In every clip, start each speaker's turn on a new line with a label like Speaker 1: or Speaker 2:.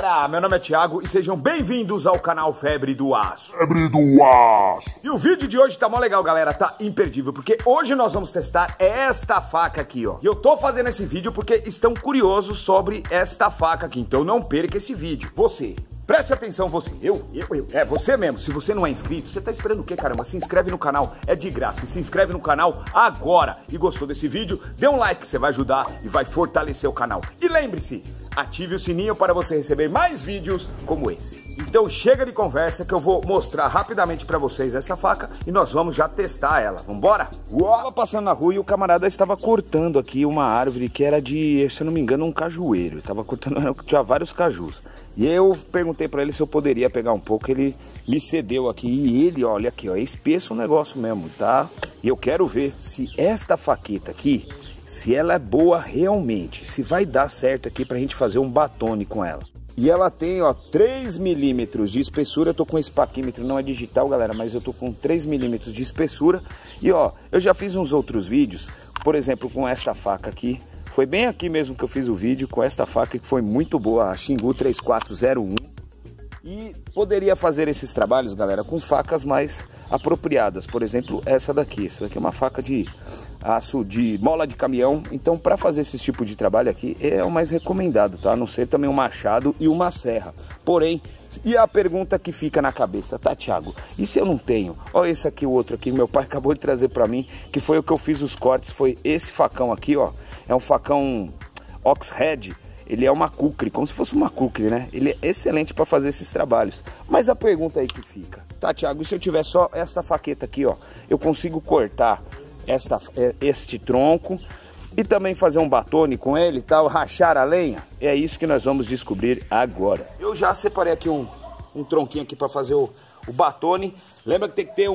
Speaker 1: galera, meu nome é Thiago e sejam bem-vindos ao canal Febre do Aço.
Speaker 2: Febre do Aço.
Speaker 1: E o vídeo de hoje tá mó legal, galera, tá imperdível, porque hoje nós vamos testar esta faca aqui, ó. E eu tô fazendo esse vídeo porque estão curiosos sobre esta faca aqui, então não perca esse vídeo. Você, preste atenção, você, é você mesmo. Se você não é inscrito, você tá esperando o quê, caramba? Se inscreve no canal, é de graça. Se inscreve no canal agora. E gostou desse vídeo? Dê um like, você vai ajudar e vai fortalecer o canal. E lembre-se, ative o sininho para você receber mais vídeos como esse. Então chega de conversa que eu vou mostrar rapidamente para vocês essa faca e nós vamos já testar ela. Vambora? Tava passando na rua e o camarada estava cortando aqui uma árvore que era de, se eu não me engano, um cajueiro. Ele estava cortando, tinha vários cajus. E eu perguntei para ele se eu poderia pegar um pouco, ele me cedeu aqui. E ele, olha aqui, ó, é espesso o negócio mesmo, tá? E eu quero ver se esta faqueta aqui, se ela é boa realmente, se vai dar certo aqui pra gente fazer um batone com ela. E ela tem, ó, 3 milímetros de espessura. Eu tô com esse paquímetro, não é digital, galera, mas eu tô com 3 milímetros de espessura. E, ó, eu já fiz uns outros vídeos, por exemplo, com esta faca aqui. Foi bem aqui mesmo que eu fiz o vídeo com esta faca, que foi muito boa, a Xingu 3401. E poderia fazer esses trabalhos, galera, com facas mais apropriadas. Por exemplo, essa daqui. Essa daqui é uma faca de aço de mola de caminhão. Então, para fazer esse tipo de trabalho aqui, é o mais recomendado, tá? A não ser também um machado e uma serra. Porém, e a pergunta que fica na cabeça, tá, Thiago? E se eu não tenho? Olha esse aqui, o outro aqui, meu pai acabou de trazer para mim, que foi o que eu fiz os cortes, foi esse facão aqui, ó. É um facão Oxhead. Ele é uma kukri, como se fosse uma kukri, né? Ele é excelente para fazer esses trabalhos. Mas a pergunta aí que fica, tá, Thiago, e se eu tiver só esta faqueta aqui, ó, eu consigo cortar este tronco e também fazer um batone com ele e tal, rachar a lenha? É isso que nós vamos descobrir agora. Eu já separei aqui um tronquinho aqui para fazer o batone. Lembra que tem que ter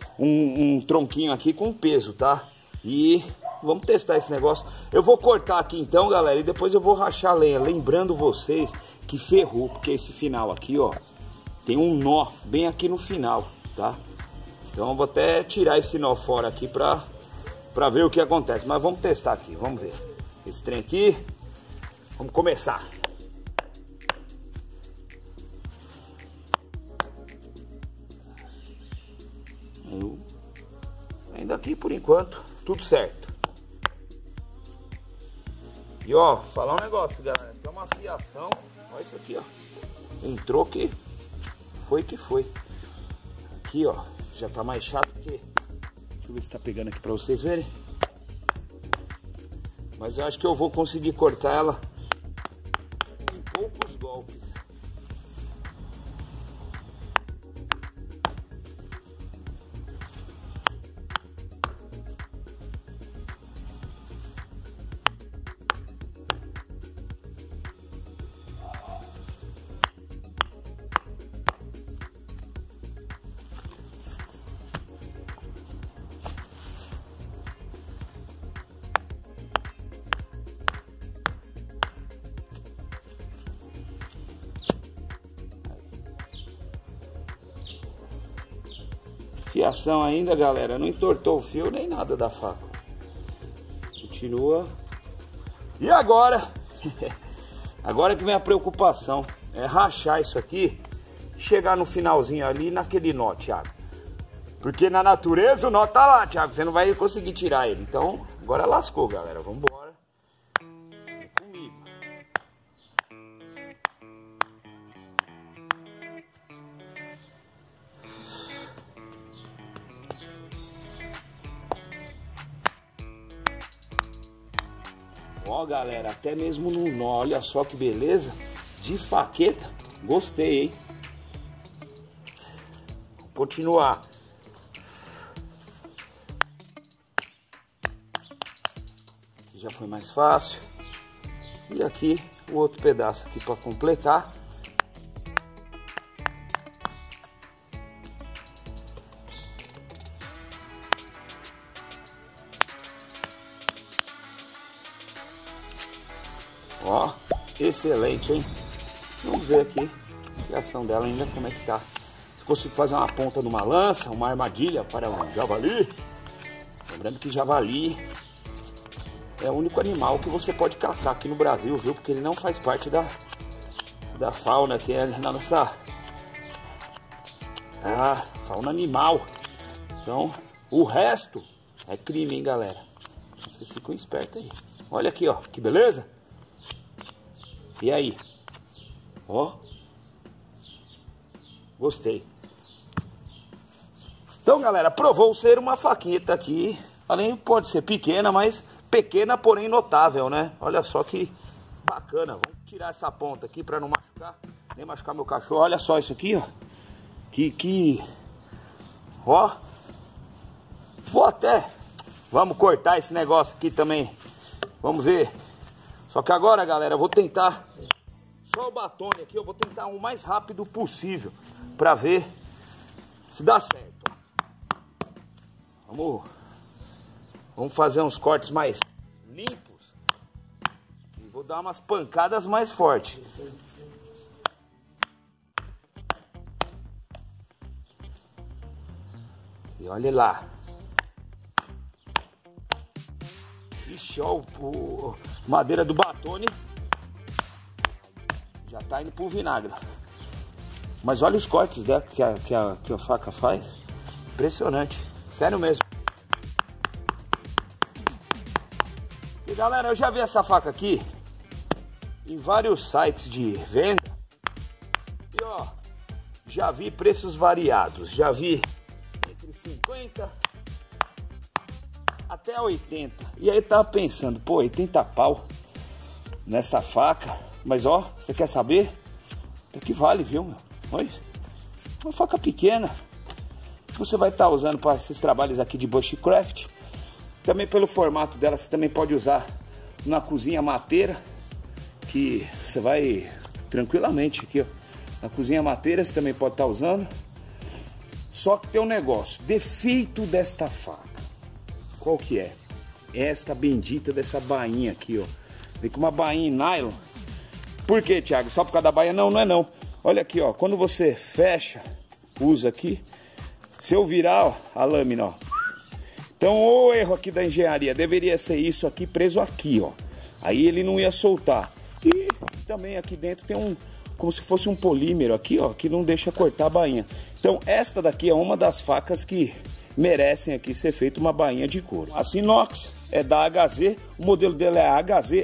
Speaker 1: um tronquinho aqui com peso, tá? E vamos testar esse negócio. Eu vou cortar aqui então, galera, e depois eu vou rachar a lenha. Lembrando vocês que ferrou, porque esse final aqui, ó, tem um nó bem aqui no final, tá? Então eu vou até tirar esse nó fora aqui pra ver o que acontece. Mas vamos testar aqui, vamos ver. Esse trem aqui, vamos começar. Ainda aqui por enquanto, tudo certo. E ó, falar um negócio, galera, tem uma fiação, olha isso aqui, ó, entrou que foi. Aqui, ó, já tá mais chato que, deixa eu ver se tá pegando aqui pra vocês verem. Mas eu acho que eu vou conseguir cortar ela em poucos golpes. Fiação ainda, galera, não entortou o fio nem nada da faca. Continua. E agora? Agora que vem a preocupação. É rachar isso aqui e chegar no finalzinho ali naquele nó, Thiago. Porque na natureza o nó tá lá, Thiago. Você não vai conseguir tirar ele. Então, agora lascou, galera. Vamos embora. Vem comigo. Ó, galera, até mesmo no nó, olha só que beleza, de faqueta, gostei, hein? Vou continuar. Aqui já foi mais fácil. E aqui o outro pedaço aqui para completar. Ó, excelente, hein? Vamos ver aqui a criação dela ainda, como é que tá. Se consigo fazer uma ponta numa lança, uma armadilha para um javali. Lembrando que javali é o único animal que você pode caçar aqui no Brasil, viu? Porque ele não faz parte
Speaker 2: da fauna que é na nossa... fauna animal. Então, o resto é crime, hein, galera? Vocês ficam espertos aí. Olha aqui, ó, que beleza? E aí? Ó. Gostei. Então, galera, provou ser uma faqueta aqui. Além, pode ser pequena, mas pequena, porém notável, né? Olha só que bacana. Vamos tirar essa ponta aqui para não machucar, nem machucar meu cachorro. Olha só isso aqui, ó. Ó. Vamos cortar esse negócio aqui também. Vamos ver. Só que agora, galera, eu vou tentar só o batone aqui. Eu vou tentar o mais rápido possível para ver se dá certo. Vamos fazer uns cortes mais limpos. E vou dar umas pancadas mais fortes. E olha lá. Ixi, ó, madeira do batone já tá indo pro vinagre. Mas olha os cortes dela que a faca faz. Impressionante. Sério mesmo. E galera, eu já vi essa faca aqui em vários sites de venda. E ó, já vi preços variados. Já vi entre 50 até 80. E aí eu tava pensando, pô, 80 pau nessa faca. Mas ó, você quer saber? Até que vale, viu, meu? Olha, uma faca pequena. Você vai estar usando para esses trabalhos aqui de bushcraft. Também pelo formato dela, você também pode usar na cozinha mateira, que você vai tranquilamente aqui, ó. Na cozinha mateira você também pode estar usando. Só que tem um negócio, defeito desta faca. Qual que é? Esta bendita dessa bainha aqui, ó. Vem com uma bainha em nylon. Por que, Thiago? Só por causa da bainha? Não, não é não. Olha aqui, ó. Quando você fecha, usa aqui. Se eu virar, ó, a lâmina, ó. Então, o erro aqui da engenharia deveria ser isso aqui preso aqui, ó. Aí ele não ia soltar. E também aqui dentro tem um, como se fosse um polímero aqui, ó, que não deixa cortar a bainha. Então, esta daqui é uma das facas que merecem aqui ser feita uma bainha de couro. A Sinox é da HZ, o modelo dela é a HZ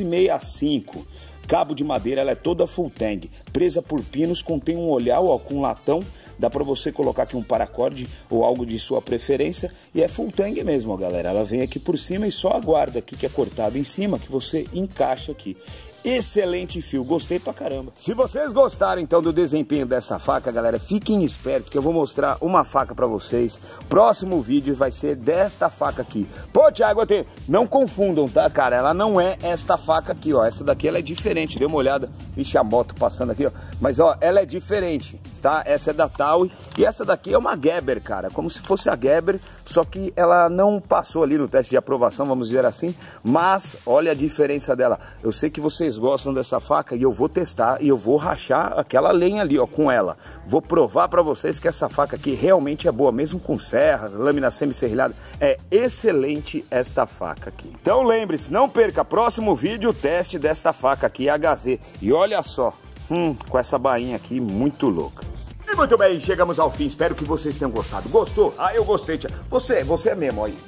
Speaker 2: 1165. Cabo de madeira, ela é toda full tang, presa por pinos, contém um olhar, ó, com latão. Dá pra você colocar aqui um paracorde ou algo de sua preferência. E é full tang mesmo, ó, galera. Ela vem aqui por cima e só a guarda aqui que é cortada em cima, que você encaixa aqui. Excelente fio, gostei pra caramba. Se vocês gostaram então do desempenho dessa faca, galera, fiquem espertos que eu vou mostrar uma faca pra vocês. Próximo vídeo vai ser desta faca aqui. Pô, Thiago, não confundam, tá, cara? Ela não é esta faca aqui, ó. Essa daqui ela é diferente, dê uma olhada. Vixe, a moto passando aqui, ó. Mas, ó, ela é diferente, tá? Essa é da Taui e essa daqui é uma Gerber, cara. Como se fosse a Gerber, só que ela não passou ali no teste de aprovação, vamos dizer assim. Mas, olha a diferença dela. Eu sei que vocês gostam dessa faca e eu vou testar e eu vou rachar aquela lenha ali, ó, com ela. Vou provar pra vocês que essa faca aqui realmente é boa, mesmo com serra, lâmina semi-serrilhada. É excelente esta faca aqui. Então lembre-se, não perca, próximo vídeo o teste desta faca aqui, HZ. E olha só, com essa bainha aqui muito louca. E muito bem, chegamos ao fim, espero que vocês tenham gostado. Gostou? Ah, eu gostei, tia. Você é mesmo aí,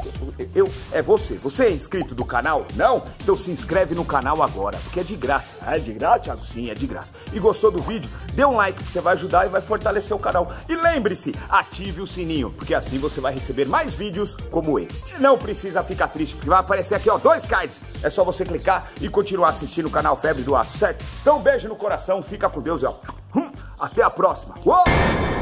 Speaker 2: você é inscrito do canal? Não? Então se inscreve no canal agora, porque é de graça. É de graça, Thiago? Sim, é de graça. E gostou do vídeo? Dê um like, que você vai ajudar e vai fortalecer o canal. E lembre-se, ative o sininho, porque assim você vai receber mais vídeos como este. Não precisa ficar triste, porque vai aparecer aqui, ó, 2 cards. É só você clicar e continuar assistindo o canal Febre do Aço, certo? Então um beijo no coração, fica com Deus, ó. Até a próxima. Uou!